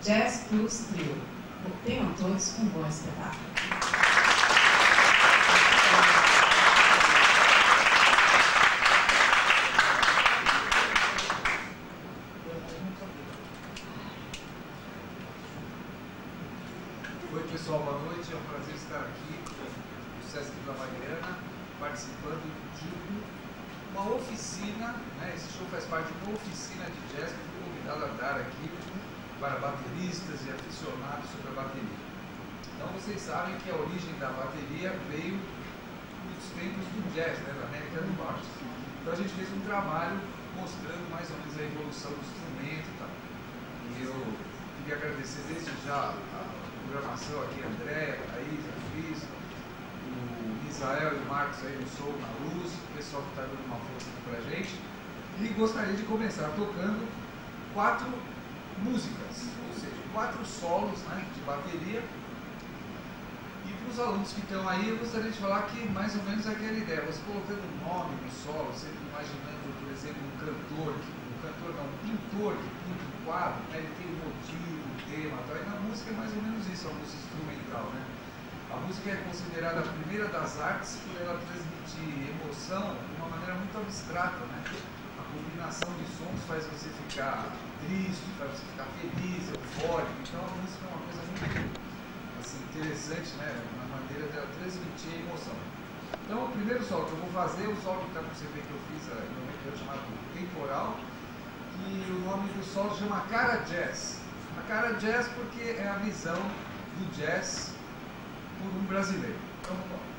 Jazz Plus Trio. Tenham todos um bom espetáculo. Oi pessoal, boa noite, é um prazer estar aqui no Sesc Vila Mariana, participando de uma oficina, né? Esse show faz parte de uma oficina de jazz que fui convidado a dar aqui para bateristas e aficionados sobre a bateria. Então vocês sabem que a origem da bateria veio dos tempos do jazz, né? Da América do Norte. Então a gente fez um trabalho mostrando mais ou menos a evolução do instrumento e tal. E eu queria agradecer desde já a programação aqui, a Andréia, a Thaís, a Cris, o Israel e o Marcos aí no som, na luz, o pessoal que está dando uma força aqui pra gente. E gostaria de começar tocando 4 músicas, ou seja, 4 solos, né, de bateria. E para os alunos que estão aí, eu gostaria de falar que mais ou menos é aquela ideia, você colocando um nome no solo, sempre imaginando, por exemplo, um pintor que pinta um quadro, né, ele tem um motivo, um tema, tal, e na música é mais ou menos isso, a música instrumental, né? A música é considerada a primeira das artes por ela transmitir emoção de uma maneira muito abstrata, né? A combinação de sons faz você ficar triste, faz você ficar feliz, eufórico, então a música é uma coisa muito assim, interessante, né? Na maneira dela transmitir emoção. Então o primeiro solo que eu vou fazer, o solo que está no CD que eu fiz no momento chamado Temporal, e o nome do solo chama Cara Jazz. A Cara Jazz porque é a visão do jazz por um brasileiro. Então vamos lá.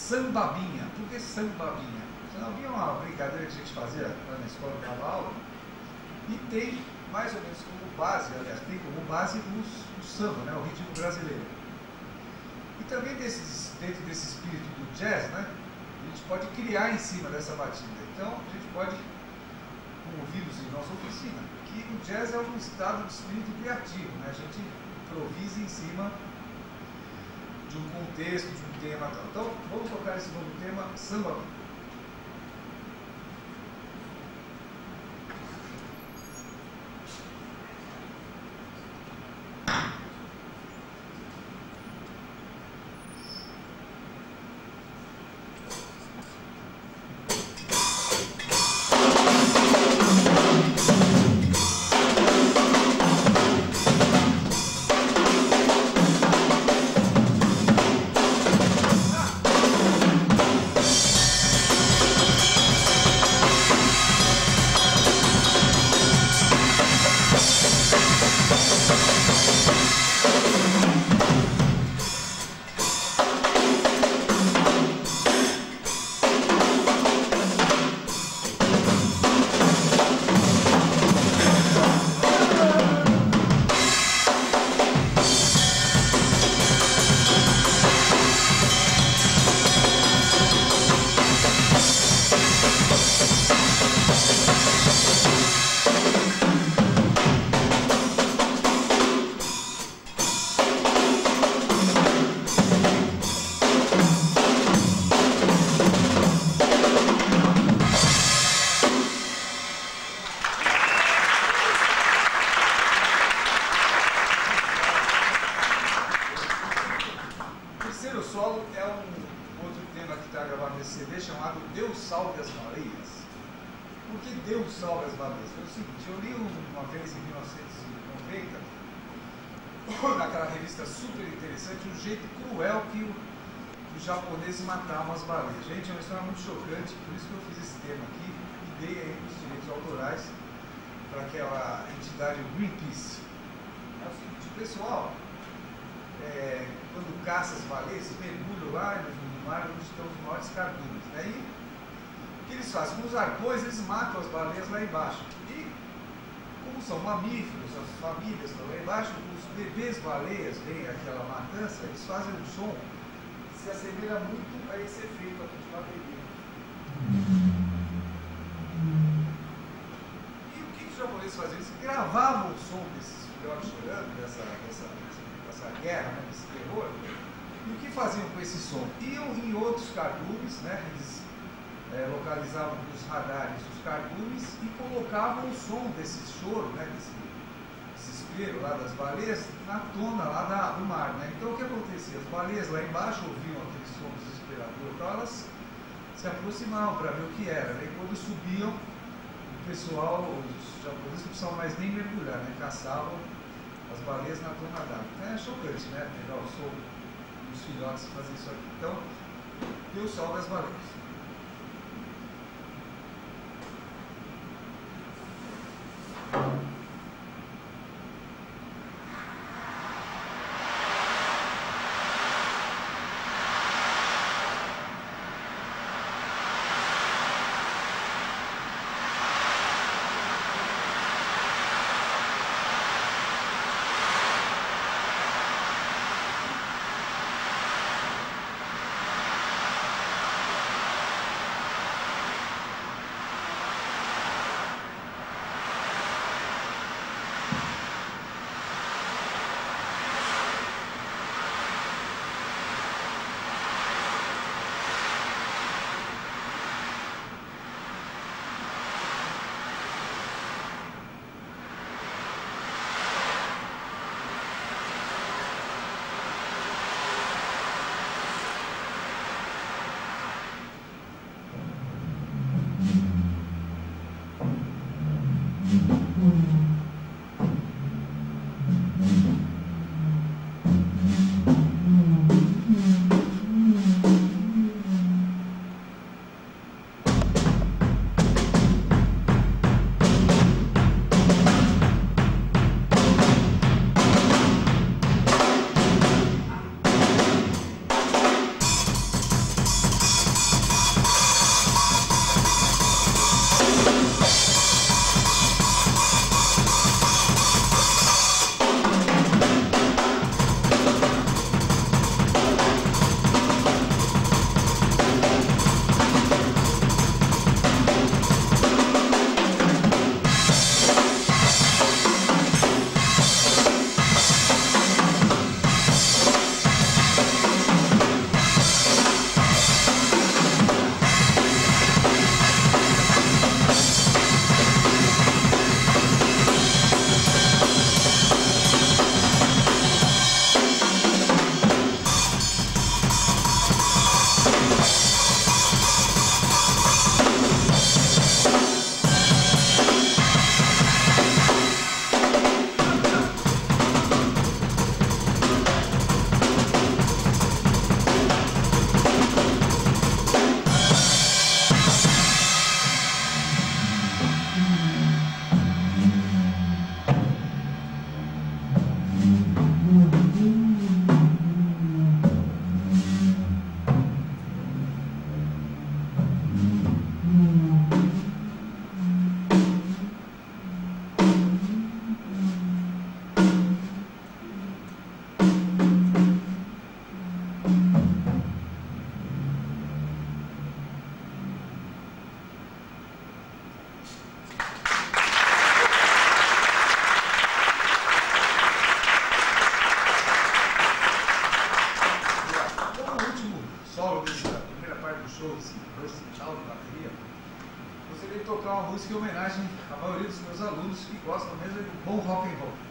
Sambabinha. Por que sambabinha? Sambabinha é uma brincadeira que a gente fazia lá na escola, dava aula, e tem mais ou menos como base, aliás, tem como base o samba, né, o ritmo brasileiro. E também dentro desse espírito do jazz, né, a gente pode criar em cima dessa batida. Então, a gente pode, como vimos em nossa oficina, que o jazz é um estado de espírito criativo, né, a gente improvisa em cima de um contexto, de um tema tal. Então, vamos tocar esse novo tema, samba. Naquela revista super interessante, o jeito cruel que os japoneses matavam as baleias. Gente, é uma história muito chocante, por isso que eu fiz esse tema aqui e dei aí os direitos autorais para aquela entidade, o Greenpeace. É o seguinte, pessoal, quando caça as baleias, mergulham lá no mar onde estão os maiores cardumes. Aí, o que eles fazem? Com os arpões, eles matam as baleias lá embaixo. E, como são mamíferos, as famílias estão lá embaixo, os bebês baleias veem aquela matança, eles fazem um som que se assemelha muito a esse efeito aqui de bateria. E o que os japoneses faziam? Eles gravavam o som desses filhotes chorando, dessa guerra, né, desse terror. E o que faziam com esse som? Iam em outros cardumes, né, eles localizavam nos radares os cardumes e colocavam o som desse choro, né, desse desespero lá das baleias na tona lá do mar, né? Então o que acontecia? As baleias lá embaixo ouviam aquele som desesperador, então elas se aproximavam para ver o que era, né? E quando subiam, o pessoal, os japoneses não precisavam mais nem mergulhar, né? Caçavam as baleias na tona d'água. Então é chocante, né? Pegar o som dos filhotes e fazer isso aqui. Então, Deus salve as baleias. versatile de bateria, gostaria de tocar uma música em homenagem à maioria dos meus alunos que gostam mesmo do bom rock and roll.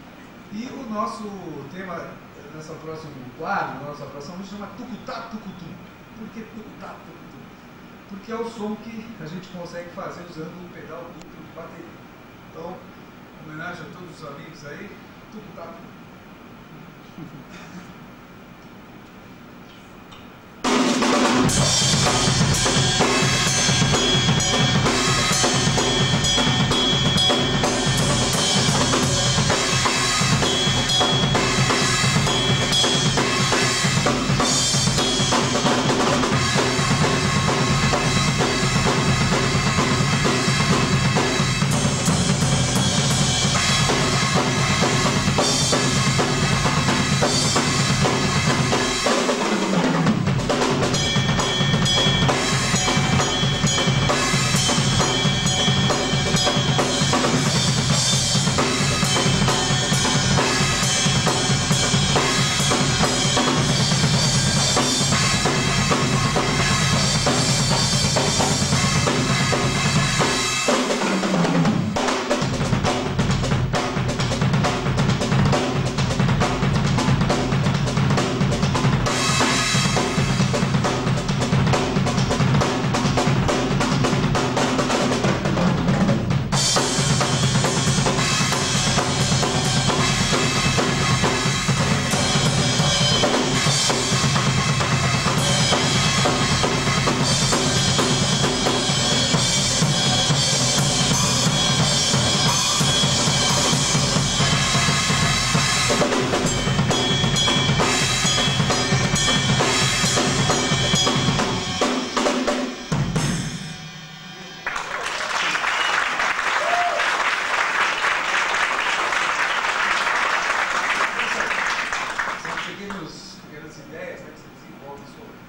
E o nosso tema nessa próxima quadro, nossa próxima música, chama Tucutá Tucutum. Por que Tucutá Tucutum? Porque é o som que a gente consegue fazer usando o pedal duplo de bateria. Então, em homenagem a todos os amigos aí, Tucutá Tucutum. Pequenas ideias, né, que você desenvolve